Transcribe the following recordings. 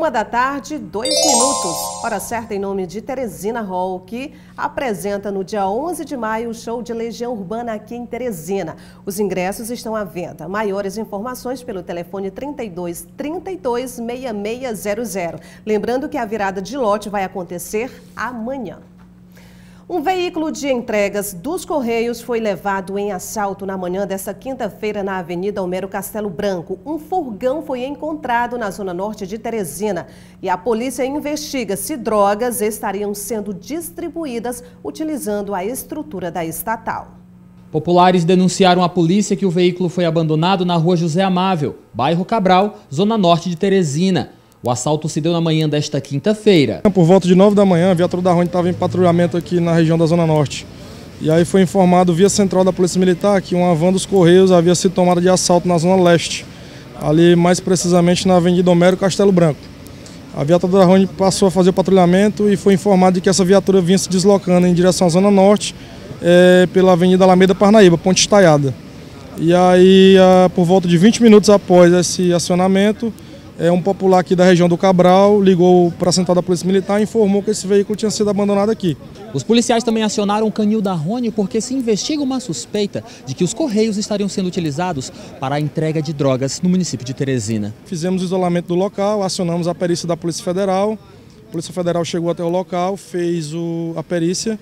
1h02. Hora certa em nome de Teresina Hall, que apresenta no dia 11 de maio o show de Legião Urbana aqui em Teresina. Os ingressos estão à venda. Maiores informações pelo telefone 32 32 6600. Lembrando que a virada de lote vai acontecer amanhã. Um veículo de entregas dos Correios foi levado em assalto na manhã desta quinta-feira na Avenida Homero Castelo Branco. Um furgão foi encontrado na zona norte de Teresina e a polícia investiga se drogas estariam sendo distribuídas utilizando a estrutura da estatal. Populares denunciaram à polícia que o veículo foi abandonado na rua José Amável, bairro Cabral, zona norte de Teresina. O assalto se deu na manhã desta quinta-feira. Por volta de 9 da manhã, a viatura da Rony estava em patrulhamento aqui na região da Zona Norte. E aí foi informado via central da Polícia Militar que uma van dos Correios havia sido tomada de assalto na Zona Leste, ali mais precisamente na Avenida Homero Castelo Branco. A viatura da Rony passou a fazer o patrulhamento e foi informado de que essa viatura vinha se deslocando em direção à Zona Norte, pela Avenida Alameda Parnaíba, Ponte Estaiada. E aí, por volta de 20 minutos após esse acionamento, um popular aqui da região do Cabral ligou para a central da Polícia Militar e informou que esse veículo tinha sido abandonado aqui. Os policiais também acionaram o canil da Rony porque se investiga uma suspeita de que os Correios estariam sendo utilizados para a entrega de drogas no município de Teresina. Fizemos o isolamento do local, acionamos a perícia da Polícia Federal. A Polícia Federal chegou até o local, fez a perícia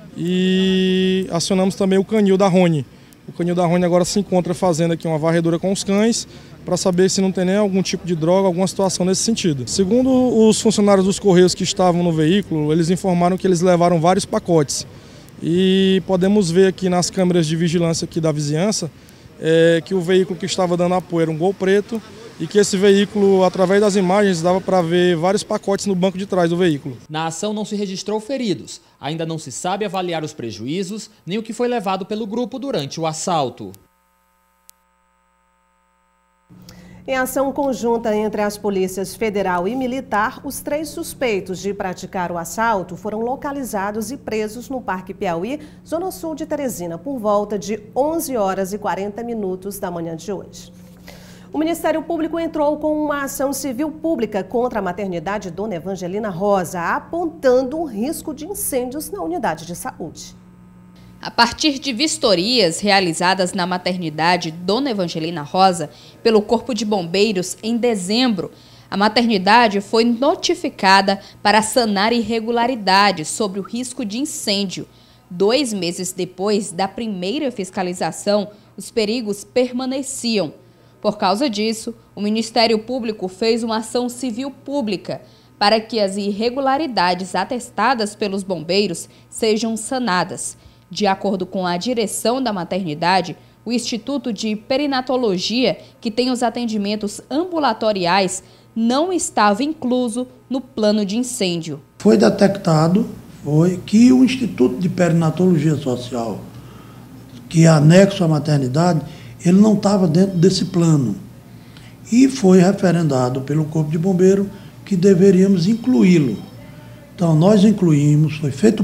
e acionamos também o canil da Rony. O canil da Rony agora se encontra fazendo aqui uma varredura com os cães para saber se não tem nem algum tipo de droga, alguma situação nesse sentido. Segundo os funcionários dos Correios que estavam no veículo, eles informaram que eles levaram vários pacotes. E podemos ver aqui nas câmeras de vigilância aqui da vizinhança que o veículo que estava dando apoio era um Gol preto e que esse veículo, através das imagens, dava para ver vários pacotes no banco de trás do veículo. Na ação não se registrou feridos. Ainda não se sabe avaliar os prejuízos nem o que foi levado pelo grupo durante o assalto. Em ação conjunta entre as polícias federal e militar, os 3 suspeitos de praticar o assalto foram localizados e presos no Parque Piauí, zona sul de Teresina, por volta de 11h40 da manhã de hoje. O Ministério Público entrou com uma ação civil pública contra a maternidade Dona Evangelina Rosa, apontando um risco de incêndios na unidade de saúde. A partir de vistorias realizadas na maternidade Dona Evangelina Rosa pelo Corpo de Bombeiros em dezembro, a maternidade foi notificada para sanar irregularidades sobre o risco de incêndio. 2 meses depois da primeira fiscalização, os perigos permaneciam. Por causa disso, o Ministério Público fez uma ação civil pública para que as irregularidades atestadas pelos bombeiros sejam sanadas. De acordo com a direção da maternidade, o Instituto de Perinatologia, que tem os atendimentos ambulatoriais, não estava incluso no plano de incêndio. Foi detectado que o Instituto de Perinatologia Social, que é anexo à maternidade, ele não estava dentro desse plano. E foi referendado pelo Corpo de Bombeiro que deveríamos incluí-lo. Então, nós incluímos, foi feito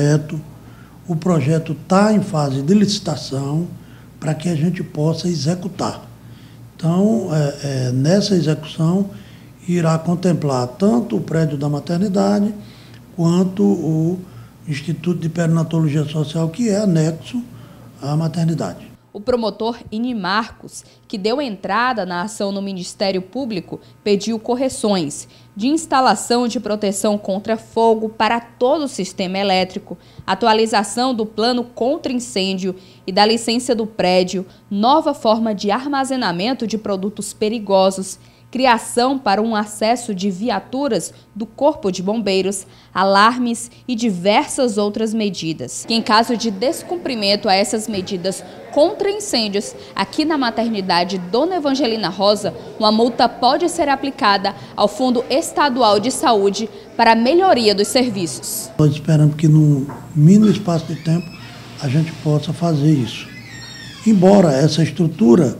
o projeto está em fase de licitação para que a gente possa executar. Então, nessa execução, irá contemplar tanto o prédio da maternidade quanto o Instituto de Perinatologia Social, que é anexo à maternidade. O promotor Ini Marcos, que deu entrada na ação no Ministério Público, pediu correções de instalação de proteção contra fogo para todo o sistema elétrico, atualização do plano contra incêndio e da licença do prédio, nova forma de armazenamento de produtos perigosos, criação para um acesso de viaturas do Corpo de Bombeiros, alarmes e diversas outras medidas. Que em caso de descumprimento a essas medidas contra incêndios, aqui na maternidade Dona Evangelina Rosa, uma multa pode ser aplicada ao Fundo Estadual de Saúde para a melhoria dos serviços. Nós esperamos que num mínimo espaço de tempo a gente possa fazer isso. Embora essa estrutura,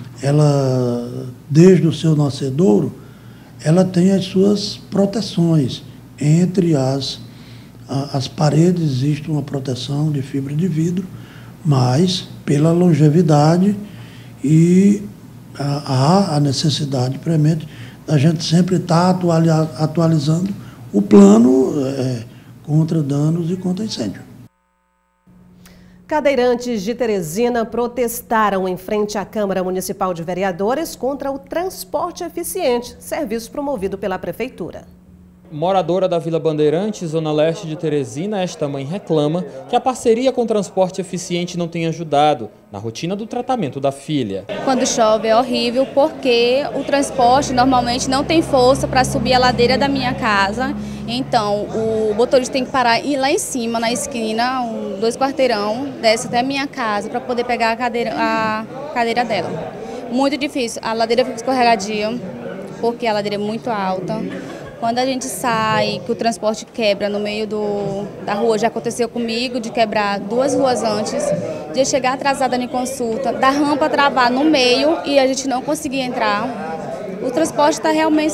ela, desde o seu nascedouro, ela tem as suas proteções. Entre as paredes existe uma proteção de fibra de vidro, mas pela longevidade e há a necessidade premente a gente sempre está atualizando o plano contra danos e contra incêndio. Cadeirantes de Teresina protestaram em frente à Câmara Municipal de Vereadores contra o transporte eficiente, serviço promovido pela Prefeitura. Moradora da Vila Bandeirantes, zona leste de Teresina, esta mãe reclama que a parceria com o transporte eficiente não tem ajudado na rotina do tratamento da filha. Quando chove é horrível porque o transporte normalmente não tem força para subir a ladeira da minha casa. Então o motorista tem que parar e ir lá em cima, na esquina, 2 quarteirão, desce até a minha casa para poder pegar a cadeira dela. Muito difícil, a ladeira fica escorregadia porque a ladeira é muito alta. Quando a gente sai, que o transporte quebra no meio da rua, já aconteceu comigo de quebrar 2 ruas antes, de chegar atrasada em consulta, da rampa travar no meio e a gente não conseguir entrar. O transporte está realmente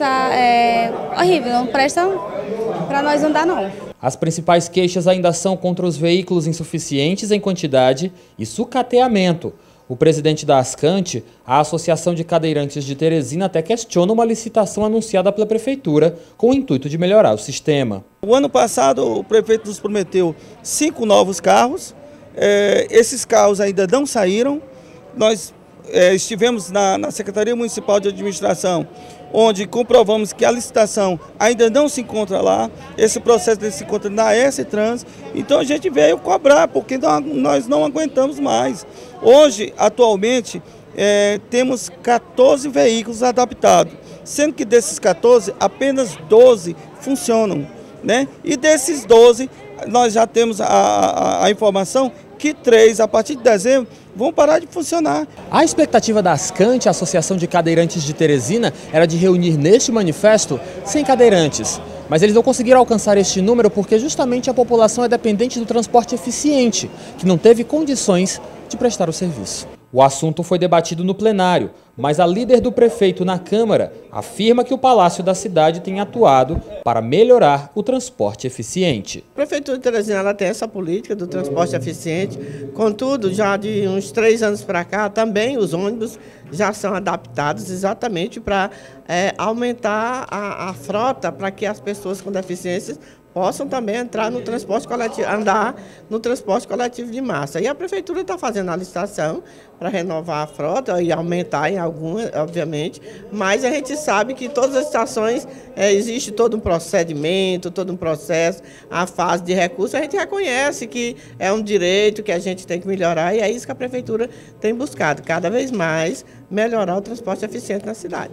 horrível, não presta para nós andar não. As principais queixas ainda são contra os veículos insuficientes em quantidade e sucateamento. O presidente da Ascante, a Associação de Cadeirantes de Teresina, até questiona uma licitação anunciada pela Prefeitura com o intuito de melhorar o sistema. O ano passado o prefeito nos prometeu 5 novos carros, esses carros ainda não saíram. Nós estivemos na Secretaria Municipal de Administração, onde comprovamos que a licitação ainda não se encontra lá, esse processo se encontra na S-Trans, então a gente veio cobrar, porque nós não aguentamos mais. Hoje, atualmente, temos 14 veículos adaptados, sendo que desses 14, apenas 12 funcionam, né? E desses 12, nós já temos a informação que 3, a partir de dezembro, vão parar de funcionar. A expectativa da Ascante, a Associação de Cadeirantes de Teresina, era de reunir neste manifesto 100 cadeirantes. Mas eles não conseguiram alcançar este número porque justamente a população é dependente do transporte eficiente, que não teve condições de prestar o serviço. O assunto foi debatido no plenário, mas a líder do prefeito na Câmara afirma que o Palácio da Cidade tem atuado para melhorar o transporte eficiente. A Prefeitura de Teresina ela tem essa política do transporte eficiente, contudo, já de uns 3 anos para cá, também os ônibus já são adaptados exatamente para aumentar a frota, para que as pessoas com deficiências possam também entrar no transporte coletivo, andar no transporte coletivo de massa. E a Prefeitura está fazendo a licitação para renovar a frota e aumentar em algumas, obviamente, mas a gente sabe que todas as estações existe todo um procedimento, todo um processo, a fase de recurso, a gente reconhece que é um direito que a gente tem que melhorar e é isso que a Prefeitura tem buscado, cada vez mais melhorar o transporte eficiente na cidade.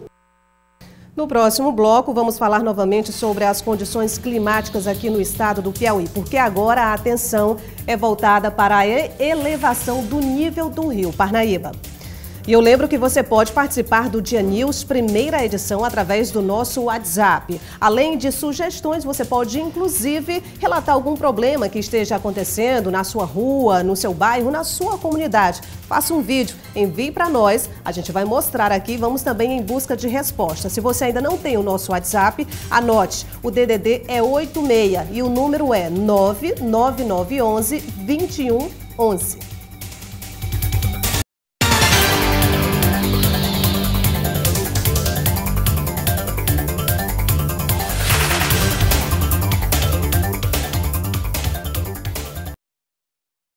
No próximo bloco, vamos falar novamente sobre as condições climáticas aqui no estado do Piauí, porque agora a atenção é voltada para a elevação do nível do rio Parnaíba. E eu lembro que você pode participar do Dia News, primeira edição, através do nosso WhatsApp. Além de sugestões, você pode, inclusive, relatar algum problema que esteja acontecendo na sua rua, no seu bairro, na sua comunidade. Faça um vídeo, envie para nós, a gente vai mostrar aqui, vamos também em busca de resposta. Se você ainda não tem o nosso WhatsApp, anote, o DDD é 86 e o número é 99911 2111.